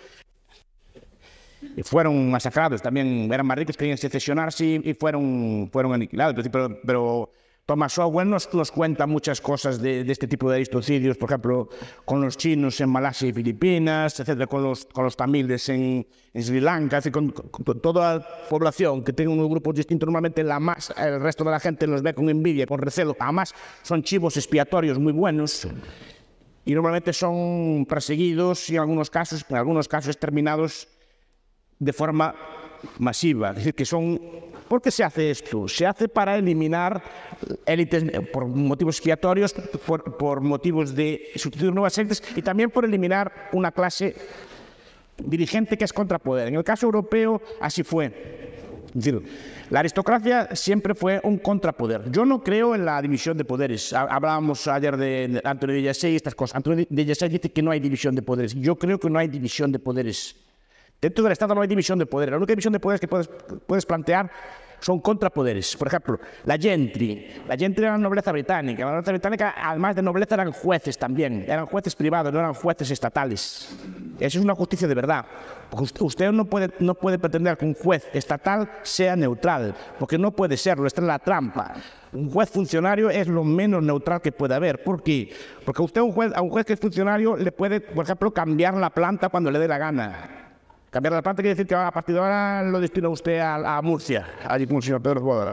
A: y fueron masacrados. También eran más ricos, querían secesionarse y fueron, fueron aniquilados. Pero, pero Thomas Owen nos, nos cuenta muchas cosas de, de este tipo de aristocidios, por ejemplo, con los chinos en Malasia y Filipinas, etcétera, con los, con los tamiles en, en Sri Lanka, con, con toda la población que tiene unos grupos distintos. Normalmente la más, el resto de la gente los ve con envidia, con recelo. Además, son chivos expiatorios muy buenos. Y normalmente son perseguidos y en algunos casos, en algunos casos exterminados de forma masiva. Es decir, que son... ¿Por qué se hace esto? Se hace para eliminar élites por motivos expiatorios, por, por motivos de sustituir nuevas élites y también por eliminar una clase dirigente que es contrapoder. En el caso europeo así fue. Es decir, la aristocracia siempre fue un contrapoder. Yo no creo en la división de poderes. Hablábamos ayer de Antonio de Jessé y estas cosas. Antonio de Jessé dice que no hay división de poderes. Yo creo que no hay división de poderes. Dentro del Estado no hay división de poderes. La única división de poderes que puedes, puedes plantear son contrapoderes. Por ejemplo, la gentry. La gentry era la nobleza británica. La nobleza británica, además de nobleza, eran jueces también. Eran jueces privados, no eran jueces estatales. Eso es una justicia de verdad. Porque usted no puede, no puede pretender que un juez estatal sea neutral, porque no puede serlo, está en la trampa. Un juez funcionario es lo menos neutral que puede haber. ¿Por qué? Porque usted a un juez, a un juez que es funcionario le puede, por ejemplo, cambiar la planta cuando le dé la gana. Cambiar la planta quiere decir que a partir de ahora lo destina usted a, a Murcia, allí con el señor Pedro Boda,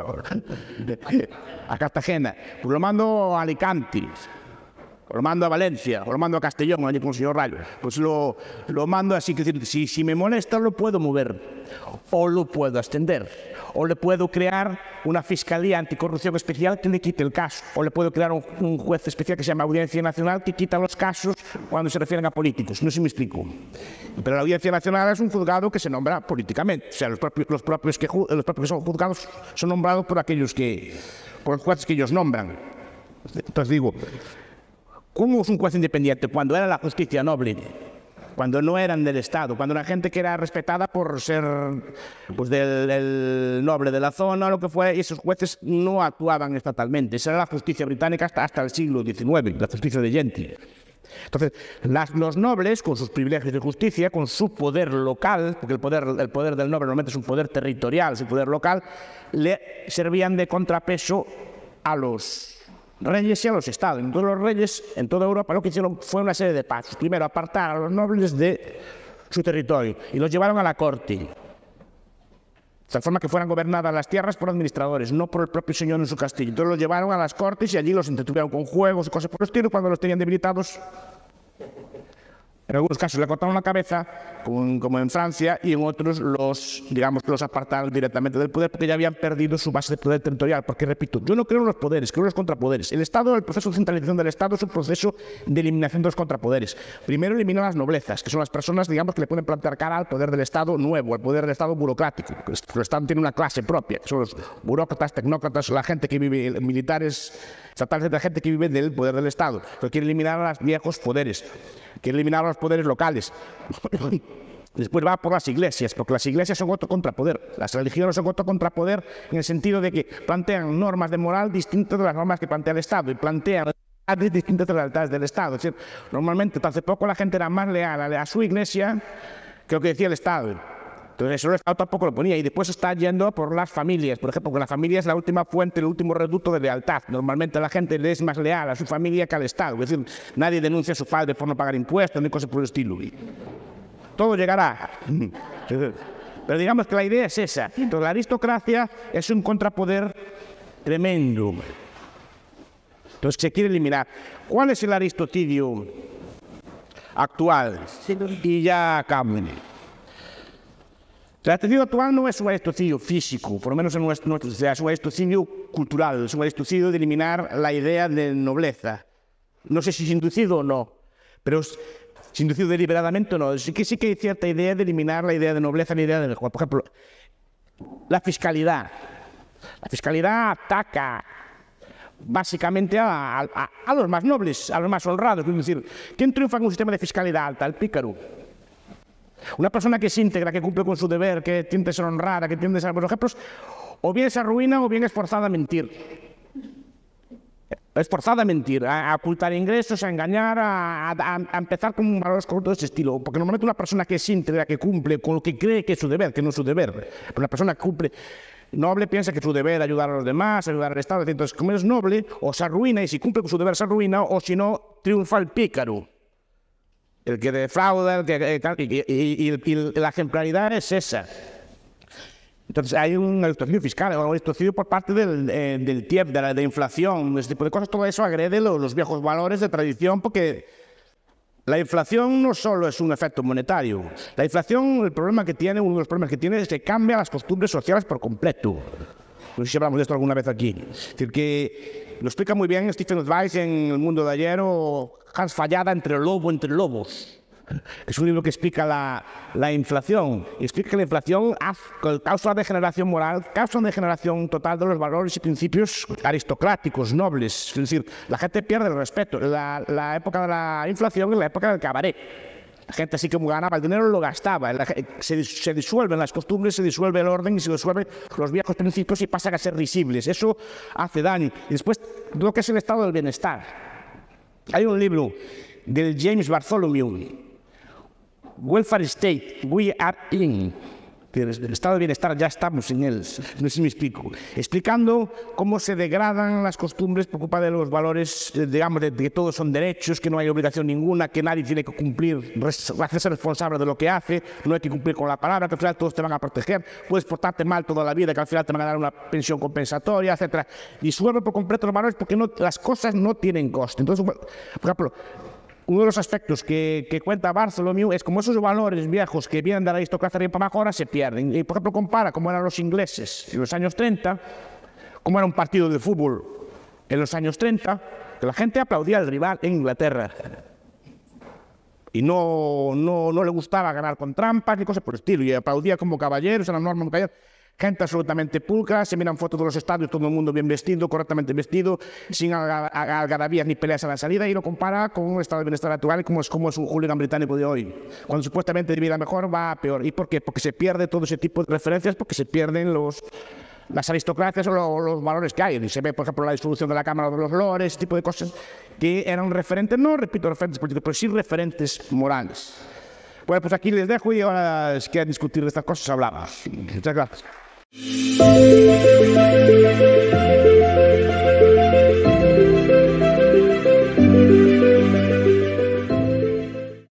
A: a Cartagena. Pues lo mando a Alicante, o lo mando a Valencia, o lo mando a Castellón, allí con el señor Rayo. Pues lo, lo mando así, que decir, si, si me molesta lo puedo mover, o lo puedo extender. O le puedo crear una fiscalía anticorrupción especial que le quite el caso. O le puedo crear un, un juez especial que se llama Audiencia Nacional que quita los casos cuando se refieren a políticos. No sé si me explico. Pero la Audiencia Nacional es un juzgado que se nombra políticamente. O sea, los propios, los propios, que, los propios que son juzgados son nombrados por aquellos que, por los jueces que ellos nombran. Entonces digo, ¿cómo es un juez independiente? Cuando era la justicia noble, cuando no eran del Estado, cuando era gente que era respetada por ser pues, del, del noble de la zona o lo que fuera, y esos jueces no actuaban estatalmente. Esa era la justicia británica hasta, hasta el siglo diecinueve, la justicia de gentry. Entonces, las, los nobles, con sus privilegios de justicia, con su poder local, porque el poder, el poder del noble normalmente es un poder territorial, es un poder local, le servían de contrapeso a los reyes y a los estados. Entonces los reyes en toda Europa lo que hicieron fue una serie de pasos. Primero, apartar a los nobles de su territorio y los llevaron a la corte, de tal forma que fueran gobernadas las tierras por administradores, no por el propio señor en su castillo. Entonces los llevaron a las cortes y allí los entretuvieron con juegos y cosas por el estilo. Cuando los tenían debilitados, en algunos casos le cortaron la cabeza, como, como en Francia, y en otros los, digamos, los apartaron directamente del poder porque ya habían perdido su base de poder territorial. Porque, repito, yo no creo en los poderes, creo en los contrapoderes. El Estado, el proceso de centralización del Estado es un proceso de eliminación de los contrapoderes. Primero elimina las noblezas, que son las personas, digamos, que le pueden plantear cara al poder del Estado nuevo, al poder del Estado burocrático. El Estado tiene una clase propia, que son los burócratas, tecnócratas, la gente que vive, militares, estatales, la gente que vive del poder del Estado. Pero quiere eliminar a los viejos poderes. Quiere eliminar a los poderes locales. Después va por las iglesias, porque las iglesias son otro contrapoder. Las religiones son otro contrapoder en el sentido de que plantean normas de moral distintas de las normas que plantea el Estado y plantean lealtades distintas de las lealtades del Estado. Es decir, normalmente, hace poco la gente era más leal a su iglesia que lo que decía el Estado. Entonces eso el Estado tampoco lo ponía. Y después está yendo por las familias, por ejemplo, porque la familia es la última fuente, el último reducto de lealtad. Normalmente la gente le es más leal a su familia que al Estado. Es decir, nadie denuncia su falta por no pagar impuestos ni cosas por el estilo. Todo llegará. Pero digamos que la idea es esa. Entonces la aristocracia es un contrapoder tremendo. Entonces se quiere eliminar. ¿Cuál es el aristocidio actual? Y ya acabo. El aristocidio actual no es un aristocidio físico, por lo menos en nuestra sociedad, es un aristocidio cultural, es un aristocidio de eliminar la idea de nobleza. No sé si es inducido o no, pero es inducido deliberadamente o no. Sí que, sí que hay cierta idea de eliminar la idea de nobleza, la idea de mejor. Por ejemplo, la fiscalidad. La fiscalidad ataca básicamente a, a, a los más nobles, a los más honrados. Es decir, ¿quién triunfa en un sistema de fiscalidad alta? El pícaro. Una persona que es íntegra, que cumple con su deber, que tiende a ser honrada, que tiende a ser buenos ejemplos, o bien se arruina o bien es forzada a mentir. Es forzada a mentir, a, a ocultar ingresos, a engañar, a, a, a empezar con valores corruptos de ese estilo. Porque normalmente una persona que es íntegra, que cumple con lo que cree que es su deber, que no es su deber, pero una persona que cumple noble piensa que es su deber ayudar a los demás, ayudar al Estado. Entonces, como es noble, o se arruina, y si cumple con su deber se arruina, o si no, triunfa el pícaro. El que defrauda, el que, y, y, y, y la ejemplaridad es esa. Entonces hay un aristocidio fiscal, un aristocidio por parte del, eh, del T I E P, de la de inflación, ese tipo de cosas. Todo eso agrede los, los viejos valores de tradición, porque la inflación no solo es un efecto monetario. La inflación, el problema que tiene, uno de los problemas que tiene es que cambia las costumbres sociales por completo. No sé si hablamos de esto alguna vez aquí. Es decir, que lo explica muy bien Stephen Zweig en El mundo de ayer o Hans Fallada entre lobo entre lobos. Es un libro que explica la, la inflación. Y explica que la inflación causa una degeneración moral, causa una degeneración total de los valores y principios aristocráticos, nobles. Es decir, la gente pierde el respeto. La, la época de la inflación es la época del cabaret. La gente así como ganaba el dinero lo gastaba, la, se, se disuelven las costumbres, se disuelve el orden y se disuelven los viejos principios y pasan a ser risibles. Eso hace daño. Y después, lo que es el estado del bienestar. Hay un libro del James Bartholomew, Welfare State, We Are In. El estado de bienestar, ya estamos en él, no sé si me explico, explicando cómo se degradan las costumbres por culpa de los valores, digamos, de, de que todos son derechos, que no hay obligación ninguna, que nadie tiene que cumplir, hacerse responsable de lo que hace, no hay que cumplir con la palabra, que al final todos te van a proteger, puedes portarte mal toda la vida, que al final te van a dar una pensión compensatoria, etcétera. Disuelve por completo los valores porque no, las cosas no tienen coste. Entonces, por ejemplo, uno de los aspectos que, que cuenta Bartholomew es como esos valores viejos que vienen de la aristocracia de para abajo ahora se pierden. Y, por ejemplo, compara cómo eran los ingleses en los años treinta, cómo era un partido de fútbol en los años treinta, que la gente aplaudía al rival en Inglaterra. Y no, no, no le gustaba ganar con trampas ni cosas por el estilo. Y aplaudía como caballeros, eran normas como caballeros. Gente absolutamente pulcra, se miran fotos de los estadios, todo el mundo bien vestido, correctamente vestido, sin algarabías ni peleas a la salida, y lo compara con un estado de bienestar natural como es, como es un hooligan británico de hoy. Cuando supuestamente debería mejor, va a peor. ¿Y por qué? Porque se pierde todo ese tipo de referencias, porque se pierden los, las aristocracias o los, los valores que hay. Y se ve, por ejemplo, la disolución de la Cámara de los Lores, ese tipo de cosas que eran referentes, no repito referentes políticos, pero sí referentes morales. Bueno, pues aquí les dejo y ahora si quieren discutir de estas cosas hablamos. Muchas gracias.